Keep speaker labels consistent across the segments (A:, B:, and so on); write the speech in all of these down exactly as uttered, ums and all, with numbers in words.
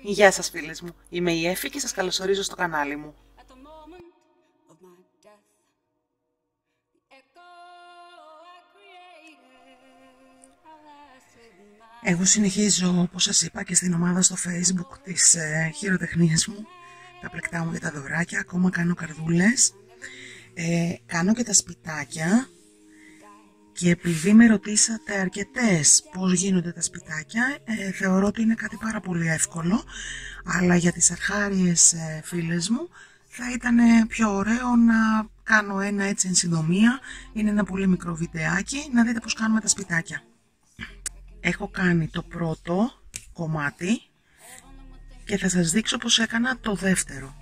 A: Γεια σας φίλες μου, είμαι η Εφη και σας καλωσορίζω στο κανάλι μου. Εγώ συνεχίζω, όπως σας είπα, και στην ομάδα στο Facebook τις ε, χειροτεχνίες μου, τα πλεκτά μου και τα δωράκια, ακόμα κάνω καρδούλες, ε, κάνω και τα σπιτάκια. Και επειδή με ρωτήσατε αρκετές πώς γίνονται τα σπιτάκια, ε, θεωρώ ότι είναι κάτι πάρα πολύ εύκολο, αλλά για τις αρχάριες ε, φίλες μου θα ήταν πιο ωραίο να κάνω ένα έτσι εν συντομία. Είναι ένα πολύ μικρό βιντεάκι, να δείτε πώς κάνουμε τα σπιτάκια. Έχω κάνει το πρώτο κομμάτι και θα σας δείξω πώς έκανα το δεύτερο.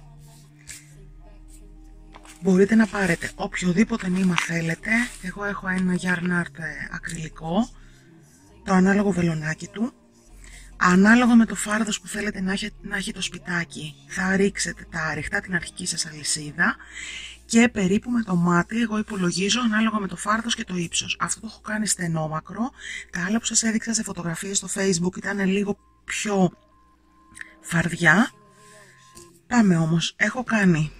A: Μπορείτε να πάρετε οποιοδήποτε νήμα θέλετε. Εγώ έχω ένα Yarn Art ακριλικό, το ανάλογο βελονάκι του. Ανάλογα με το φάρδος που θέλετε να έχει, να έχει το σπιτάκι, θα ρίξετε τα άριχτα, την αρχική σας αλυσίδα, και περίπου με το μάτι εγώ υπολογίζω ανάλογα με το φάρδος και το ύψος. Αυτό το έχω κάνει στενόμακρο. Τα άλλα που σας έδειξα σε φωτογραφίες στο Facebook ήταν λίγο πιο φαρδιά. Πάμε όμως, έχω κάνει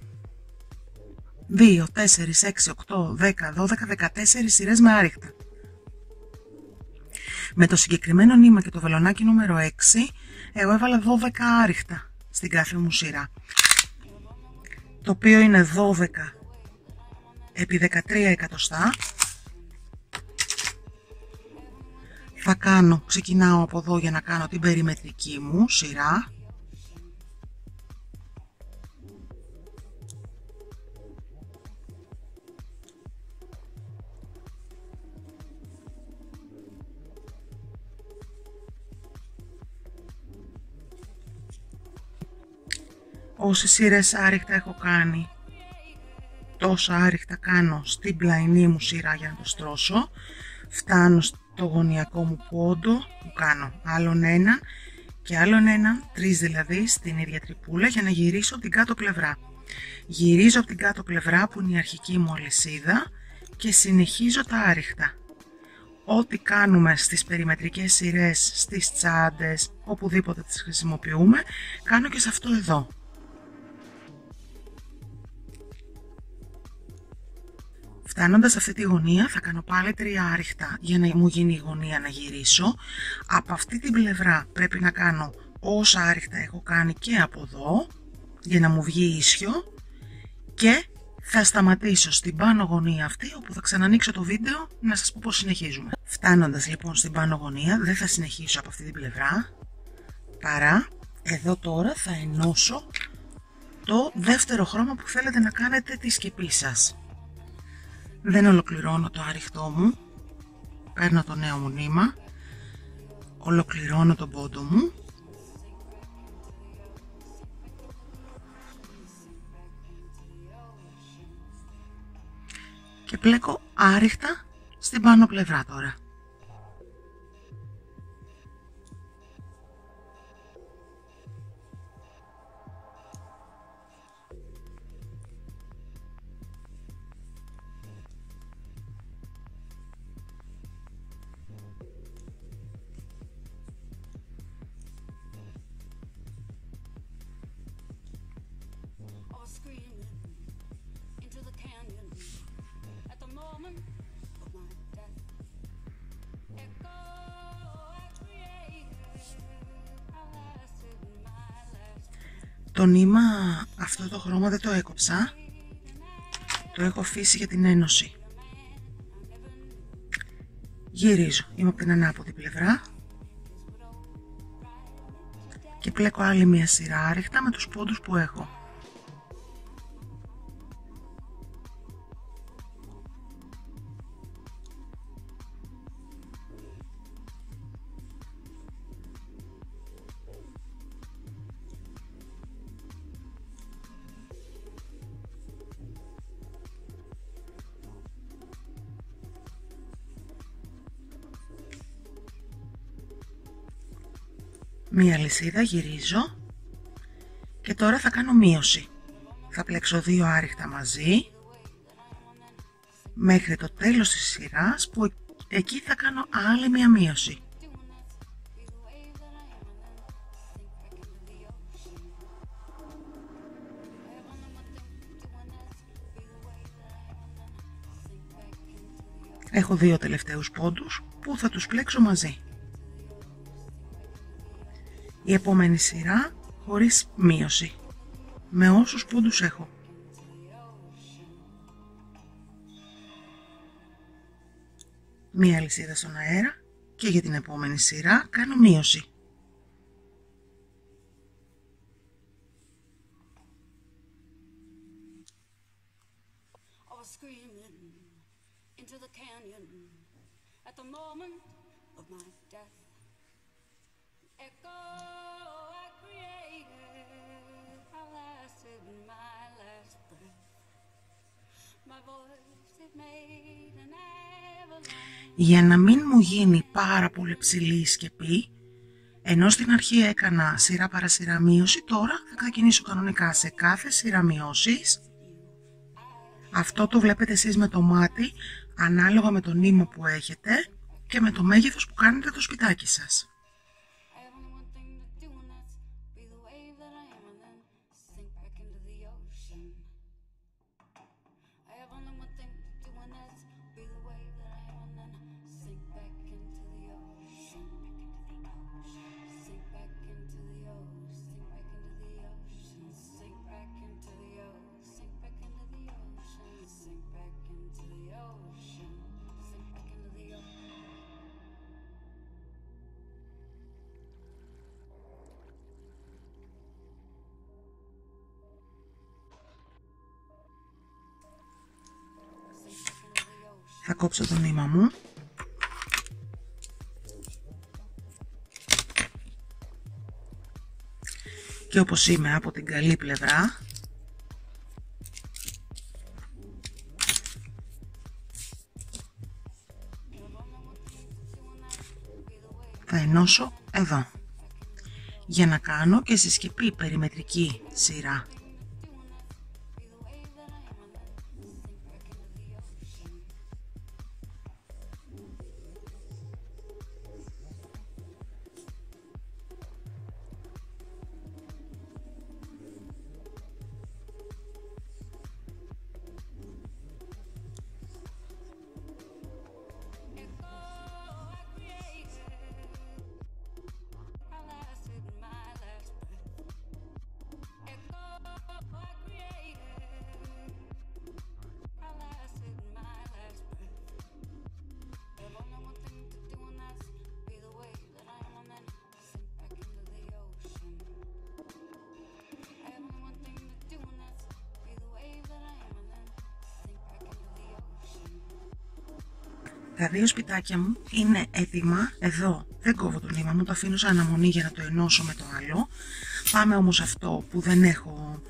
A: δύο, τέσσερα, έξι, οκτώ, δέκα, δώδεκα, δεκατέσσερις σειρές με άριχτα. Με το συγκεκριμένο νήμα και το βελονάκι νούμερο έξι, εγώ έβαλα δώδεκα άριχτα στην κάθε μου σειρά. Το οποίο είναι δώδεκα επί δεκατρία εκατοστά. Θα κάνω, ξεκινάω από εδώ για να κάνω την περιμετρική μου σειρά. Όσες σειρές άριχτα έχω κάνει, τόσα άριχτα κάνω στην πλαϊνή μου σειρά για να το στρώσω. Φτάνω στο γωνιακό μου πόντο που κάνω άλλον έναν και άλλον έναν, τρεις δηλαδή, στην ίδια τρυπούλα, για να γυρίσω από την κάτω πλευρά. Γυρίζω από την κάτω πλευρά που είναι η αρχική μου αλυσίδα και συνεχίζω τα άριχτα. Ό,τι κάνουμε στις περιμετρικές σειρές, στις τσάντες, οπουδήποτε τις χρησιμοποιούμε, κάνω και σε αυτό εδώ. Φτάνοντας σε αυτή τη γωνία θα κάνω πάλι τρία άριχτα για να μου γίνει η γωνία να γυρίσω. Από αυτή την πλευρά πρέπει να κάνω όσα άριχτα έχω κάνει και από εδώ για να μου βγει ίσιο, και θα σταματήσω στην πάνω γωνία αυτή, όπου θα ξανανοίξω το βίντεο να σας πω πώς συνεχίζουμε. Φτάνοντας λοιπόν στην πάνω γωνία, δεν θα συνεχίσω από αυτή την πλευρά, παρά εδώ τώρα θα ενώσω το δεύτερο χρώμα που θέλετε να κάνετε τη σκεπή σας. Δεν ολοκληρώνω το άριχτό μου, παίρνω το νέο μου νήμα, ολοκληρώνω τον πόντο μου και πλέκω άριχτα στην πάνω πλευρά τώρα. Το νήμα αυτό το χρώμα δεν το έκοψα, το έχω αφήσει για την ένωση. Γυρίζω, είμαι από την ανάποδη πλευρά και πλέκω άλλη μια σειρά άριχτα με τους πόντους που έχω. Μία αλυσίδα, γυρίζω και τώρα θα κάνω μείωση. Θα πλέξω δύο άριχτα μαζί μέχρι το τέλος της σειράς, που εκεί θα κάνω άλλη μία μείωση. Έχω δύο τελευταίους πόντους που θα τους πλέξω μαζί. Η επόμενη σειρά χωρίς μείωση, με όσους πόντους έχω. Μία αλυσίδα στον αέρα και για την επόμενη σειρά κάνω μείωση. Για να μην μου γίνει πάρα πολύ ψηλή η σκεπή, ενώ στην αρχή έκανα σειρά παρασειρά μείωση, τώρα θα ξεκινήσω κανονικά σε κάθε σειρά μειώσεις. Αυτό το βλέπετε εσείς με το μάτι, ανάλογα με το νήμα που έχετε και με το μέγεθος που κάνετε το σπιτάκι σας. Θα κόψω το νήμα μου. Και όπως είμαι από την καλή πλευρά, θα ενώσω εδώ, για να κάνω και στη σκεπή περιμετρική σειρά. Τα δύο σπιτάκια μου είναι έτοιμα. Εδώ δεν κόβω το νήμα μου, το αφήνω σε αναμονή για να το ενώσω με το άλλο. Πάμε όμως αυτό που δεν έχω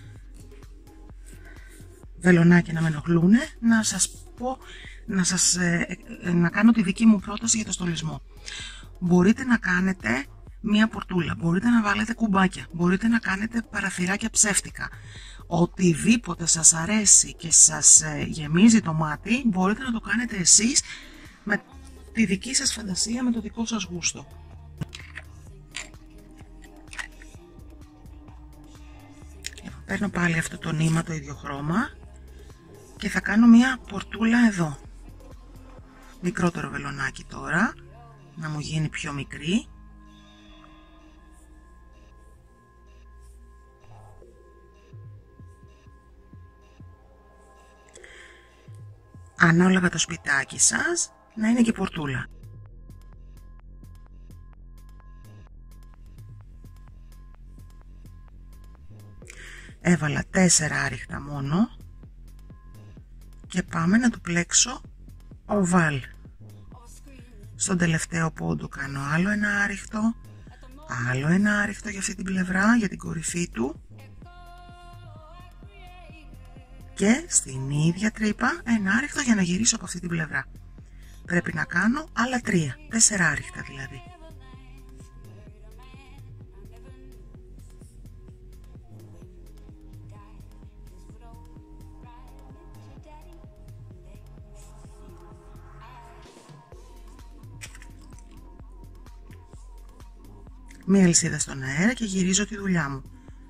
A: βελονάκια να με ενοχλούν, να σας πω, να, σας, ε, ε, να κάνω τη δική μου πρόταση για το στολισμό. Μπορείτε να κάνετε μία πορτούλα, μπορείτε να βάλετε κουμπάκια, μπορείτε να κάνετε παραθυράκια ψεύτικα. Οτιδήποτε σας αρέσει και σας γεμίζει το μάτι, μπορείτε να το κάνετε εσείς με τη δική σας φαντασία, με το δικό σας γούστο. Παίρνω πάλι αυτό το νήμα, το ίδιο χρώμα, και θα κάνω μια πορτούλα εδώ. Μικρότερο βελονάκι τώρα, να μου γίνει πιο μικρή. Ανάλογα το σπιτάκι σας να είναι και πορτούλα. Έβαλα τέσσερα άριχτα μόνο και πάμε να του πλέξω οβάλ. Στον τελευταίο πόντο κάνω άλλο ένα άριχτο, άλλο ένα άριχτο για αυτή την πλευρά, για την κορυφή του, και στην ίδια τρύπα ένα άριχτο για να γυρίσω από αυτή την πλευρά. Πρέπει να κάνω άλλα τρία, τέσσερα άριχτα δηλαδή. Μία αλυσίδα στον αέρα και γυρίζω τη δουλειά μου.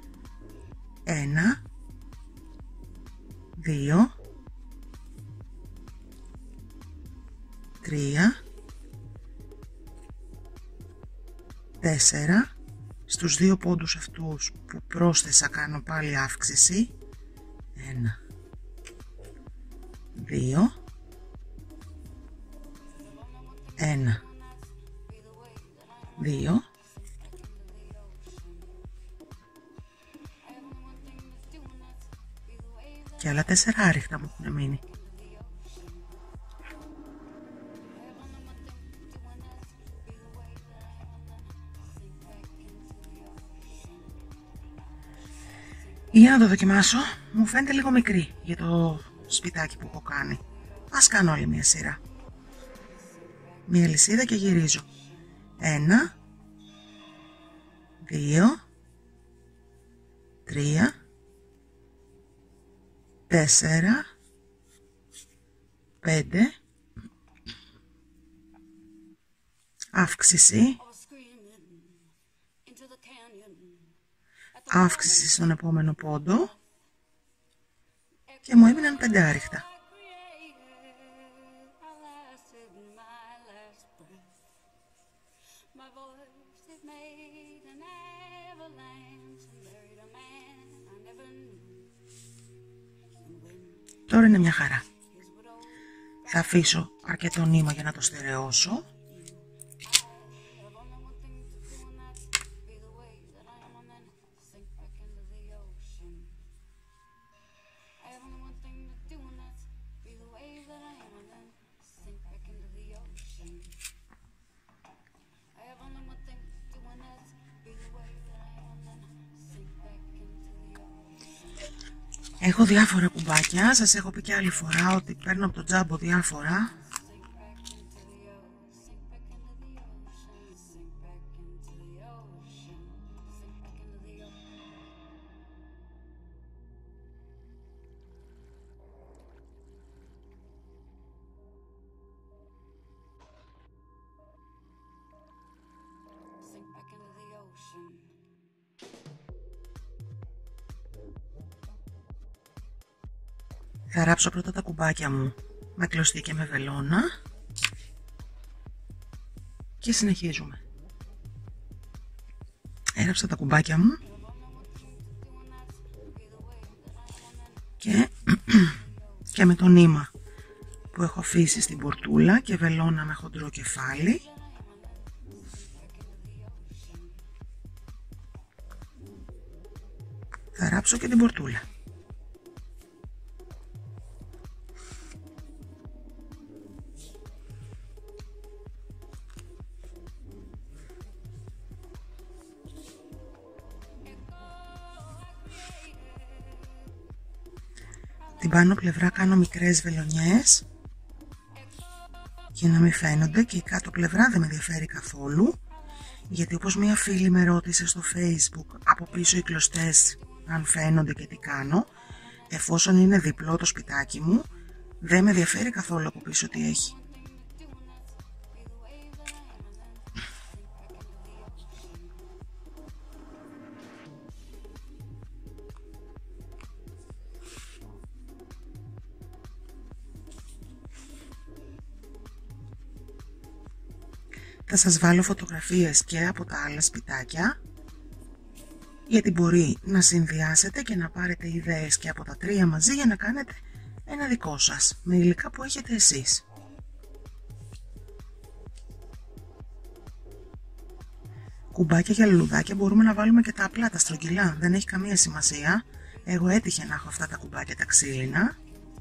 A: Ένα, δύο, τρία, τέσσερα. Στους δύο πόντους αυτούς που πρόσθεσα κάνω πάλι αύξηση. ένα, δύο, ένα, δύο. Και άλλα τέσσερα άριχτα μου έχουν μείνει. Για να το δοκιμάσω, μου φαίνεται λίγο μικρή για το σπιτάκι που έχω κάνει. Ας κάνω άλλη μια σειρά. Μια λυσίδα και γυρίζω. Ένα, δύο, τρία, τέσσερα, πέντε, αύξηση, αύξηση στον επόμενο πόντο και μου έμειναν πέντε άριχτα. Τώρα είναι μια χαρά. Θα αφήσω αρκετό νήμα για να το στερεώσω. Έχω διάφορα κουμπάκια, σας έχω πει και άλλη φορά ότι παίρνω από το τζάμπο διάφορα. Θα ράψω πρώτα τα κουμπάκια μου με κλωστή και με βελόνα και συνεχίζουμε. Έραψα τα κουμπάκια μου και, και με το νήμα που έχω αφήσει στην πορτούλα και βελόνα με χοντρό κεφάλι θα ράψω και την πορτούλα. Την πάνω πλευρά κάνω μικρές βελονιές για να μην φαίνονται και η κάτω πλευρά δεν με ενδιαφέρει καθόλου, γιατί όπως μία φίλη με ρώτησε στο Facebook από πίσω οι κλωστές αν φαίνονται και τι κάνω, εφόσον είναι διπλό το σπιτάκι μου δεν με ενδιαφέρει καθόλου από πίσω τι έχει. Θα σας βάλω φωτογραφίες και από τα άλλα σπιτάκια, γιατί μπορεί να συνδυάσετε και να πάρετε ιδέες και από τα τρία μαζί για να κάνετε ένα δικό σας, με υλικά που έχετε εσείς. Κουμπάκια για λουλουδάκια μπορούμε να βάλουμε και τα απλά, τα στρογγυλά, δεν έχει καμία σημασία. Εγώ έτυχε να έχω αυτά τα κουμπάκια τα ξύλινα.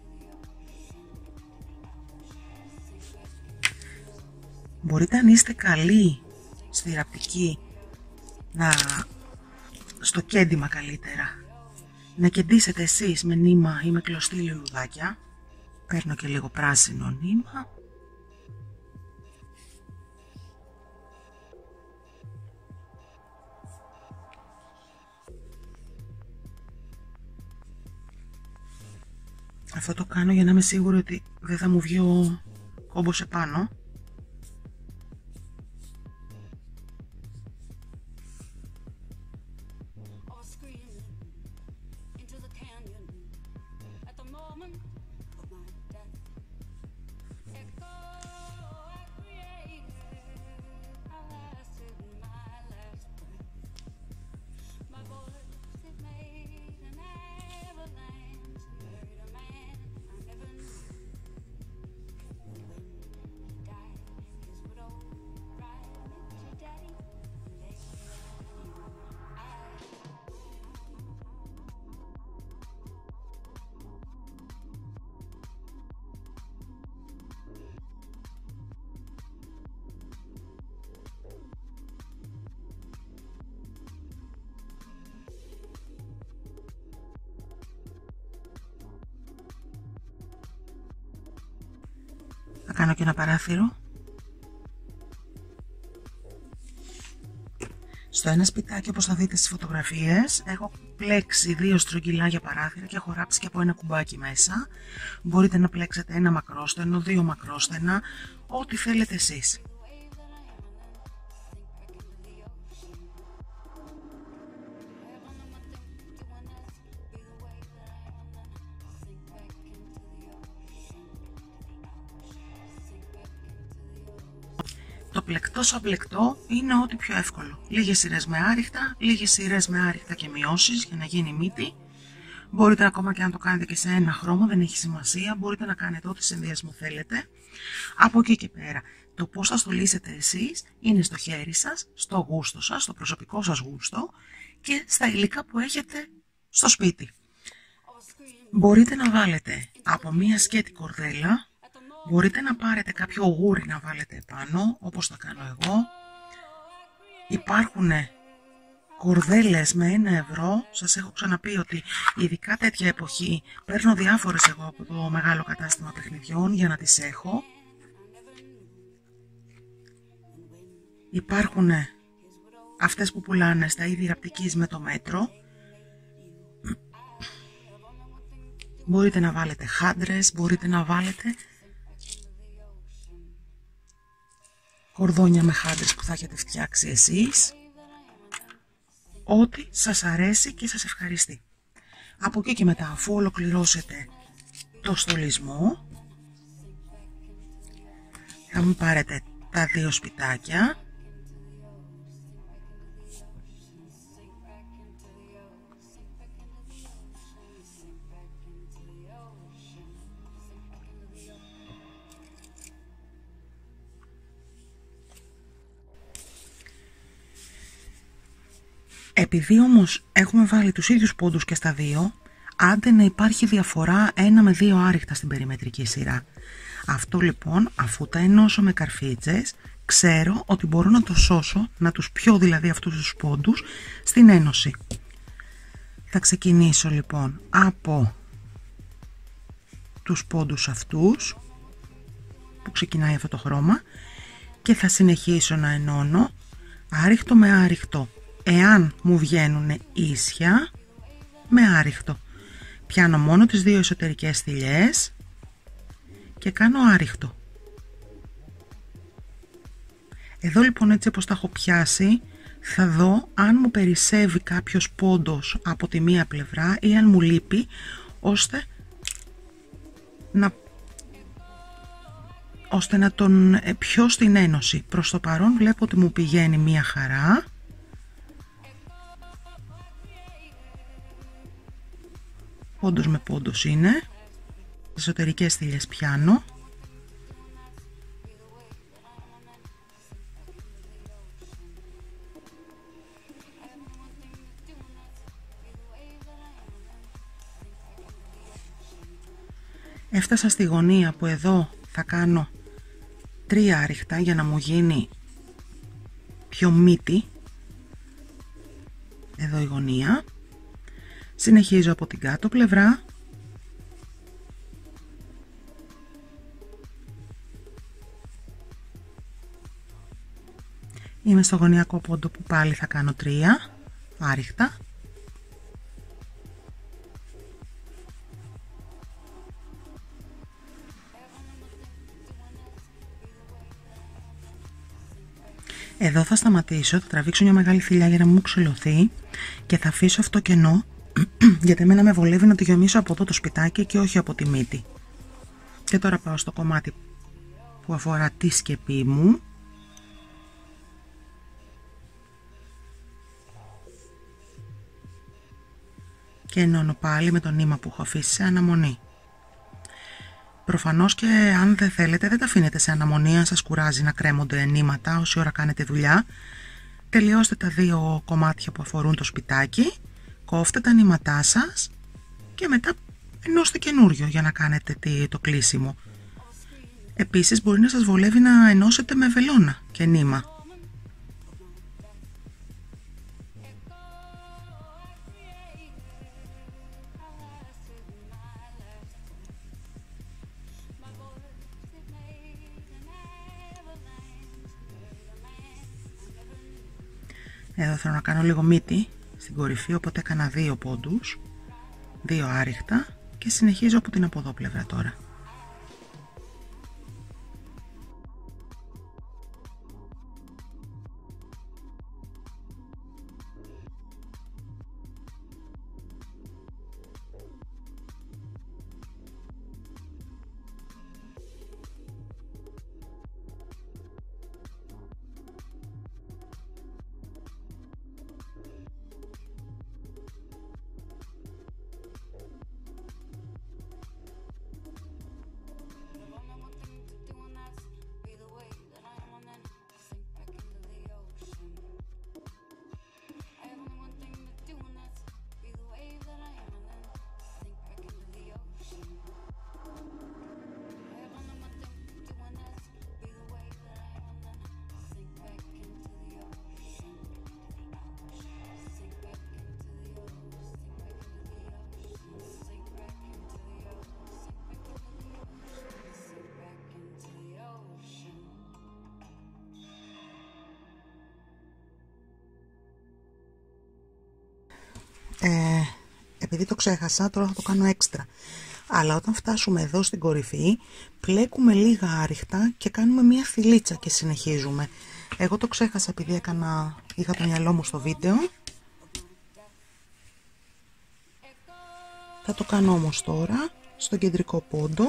A: Μπορείτε αν είστε καλοί στη ραπτική, να, στο κέντημα καλύτερα, να κεντήσετε εσείς με νήμα ή με κλωστή λουλουδάκια. Παίρνω και λίγο πράσινο νήμα. Αυτό το κάνω για να είμαι σίγουρη ότι δεν θα μου βγει ο κόμπος επάνω. Θα κάνω και ένα παράθυρο. Στο ένα σπιτάκι, όπως θα δείτε στις φωτογραφίες, έχω πλέξει δύο στρογγυλά για παράθυρα και έχω ράψει και από ένα κουμπάκι μέσα. Μπορείτε να πλέξετε ένα μακρόστενο, δύο μακρόστενα, ό,τι θέλετε εσείς. Το πλεκτό σαν πλεκτό είναι ό,τι πιο εύκολο. Λίγες σειρές με άριχτα, λίγες σειρές με άριχτα και μειώσεις για να γίνει μύτη. Μπορείτε ακόμα και να το κάνετε και σε ένα χρώμα, δεν έχει σημασία. Μπορείτε να κάνετε ό,τι συνδυασμό θέλετε. Από εκεί και πέρα, το πώς θα στολίσετε εσείς είναι στο χέρι σας, στο γούστο σας, στο προσωπικό σας γούστο και στα υλικά που έχετε στο σπίτι. Μπορείτε να βάλετε από μία σκέτη κορδέλα. Μπορείτε να πάρετε κάποιο γούρι να βάλετε επάνω, όπως θα κάνω εγώ. Υπάρχουν κορδέλες με ένα ευρώ. Σας έχω ξαναπεί ότι ειδικά τέτοια εποχή παίρνω διάφορες εγώ από το μεγάλο κατάστημα παιχνιδιών για να τις έχω. Υπάρχουν αυτές που πουλάνε στα είδη ραπτικής με το μέτρο. Μπορείτε να βάλετε χάντρες, μπορείτε να βάλετε κορδόνια με χάντρες που θα έχετε φτιάξει εσείς. Ό,τι σας αρέσει και σας ευχαριστεί. Από εκεί και μετά, αφού ολοκληρώσετε το στολισμό, θα μου πάρετε τα δύο σπιτάκια. Επειδή όμως έχουμε βάλει τους ίδιους πόντους και στα δύο, άντε να υπάρχει διαφορά ένα με δύο άριχτα στην περιμετρική σειρά. Αυτό λοιπόν, αφού τα ενώσω με καρφίτσες, ξέρω ότι μπορώ να το σώσω, να τους πιω δηλαδή αυτούς τους πόντους στην ένωση. Θα ξεκινήσω λοιπόν από τους πόντους αυτούς που ξεκινάει αυτό το χρώμα και θα συνεχίσω να ενώνω άριχτο με άριχτο. Εάν μου βγαίνουν ίσια, με άριχτο. Πιάνω μόνο τις δύο εσωτερικές στυλιές και κάνω άριχτο. Εδώ λοιπόν έτσι όπως τα έχω πιάσει, θα δω αν μου περισσεύει κάποιος πόντος από τη μία πλευρά ή αν μου λείπει, ώστε να, ώστε να τον πιω στην ένωση. Προς το παρόν βλέπω ότι μου πηγαίνει μία χαρά. Πόντος με πόντος είναι. Τις εσωτερικές στήλες πιάνω. Έφτασα στη γωνία που εδώ θα κάνω τρία άριχτα για να μου γίνει πιο μύτη. Εδώ η γωνία. Συνεχίζω από την κάτω πλευρά. Είμαι στο γωνιακό πόντο που πάλι θα κάνω τρία άριχτα. Εδώ θα σταματήσω, θα τραβήξω μια μεγάλη θηλιά για να μην μου ξυλωθεί και θα αφήσω αυτό κενό, γιατί εμένα με βολεύει να το γεμίσω από εδώ το σπιτάκι και όχι από τη μύτη. Και τώρα πάω στο κομμάτι που αφορά τη σκεπή μου. Και ενώνω πάλι με το νήμα που έχω αφήσει σε αναμονή. Προφανώς και αν δεν θέλετε δεν τα αφήνετε σε αναμονή, αν σας κουράζει να κρέμονται νήματα όση ώρα κάνετε δουλειά. Τελειώστε τα δύο κομμάτια που αφορούν το σπιτάκι, κόφτε τα νήματά σας και μετά ενώστε καινούριο για να κάνετε το κλείσιμο. Επίσης μπορεί να σας βολεύει να ενώσετε με βελόνα και νήμα. Εδώ θέλω να κάνω λίγο μύτη στην κορυφή, οπότε έκανα δύο πόντους, δύο άριχτα και συνεχίζω από την από εδώ πλευρά τώρα. Ε, επειδή το ξέχασα, τώρα θα το κάνω έξτρα. Αλλά όταν φτάσουμε εδώ στην κορυφή, πλέκουμε λίγα άριχτα και κάνουμε μία θηλίτσα και συνεχίζουμε. Εγώ το ξέχασα επειδή έκανα, είχα το μυαλό μου στο βίντεο. Θα το κάνω όμως τώρα, στον κεντρικό πόντο.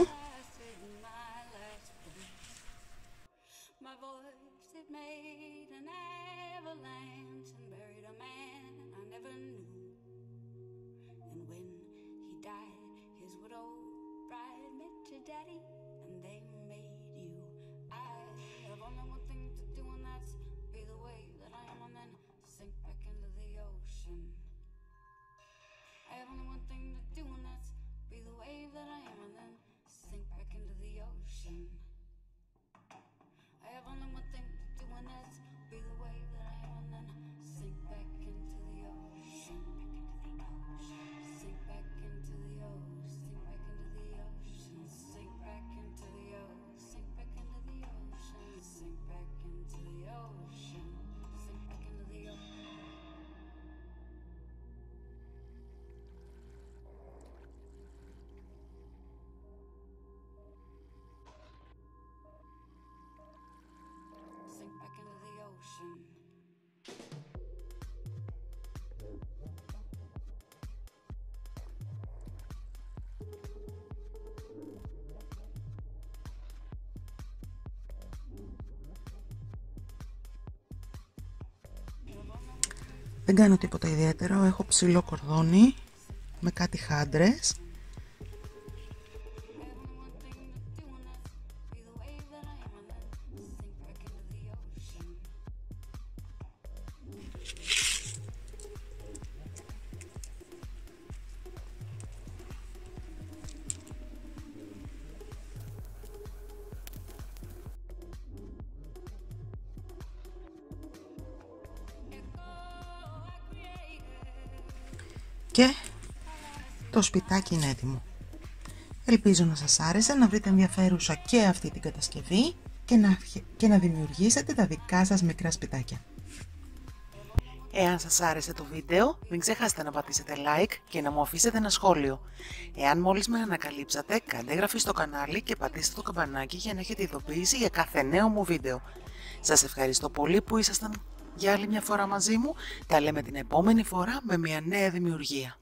A: Δεν κάνω τίποτα ιδιαίτερο, έχω ψηλό κορδόνι με κάτι χάντρες. Και το σπιτάκι είναι έτοιμο. Ελπίζω να σας άρεσε, να βρείτε ενδιαφέρουσα και αυτή την κατασκευή και να, και να δημιουργήσετε τα δικά σας μικρά σπιτάκια. Εάν σας άρεσε το βίντεο, μην ξεχάσετε να πατήσετε like και να μου αφήσετε ένα σχόλιο. Εάν μόλις με ανακαλύψατε, κάντε εγγραφή στο κανάλι και πατήστε το καμπανάκι για να έχετε ειδοποίηση για κάθε νέο μου βίντεο. Σας ευχαριστώ πολύ που ήσασταν για άλλη μια φορά μαζί μου. Τα λέμε την επόμενη φορά με μια νέα δημιουργία.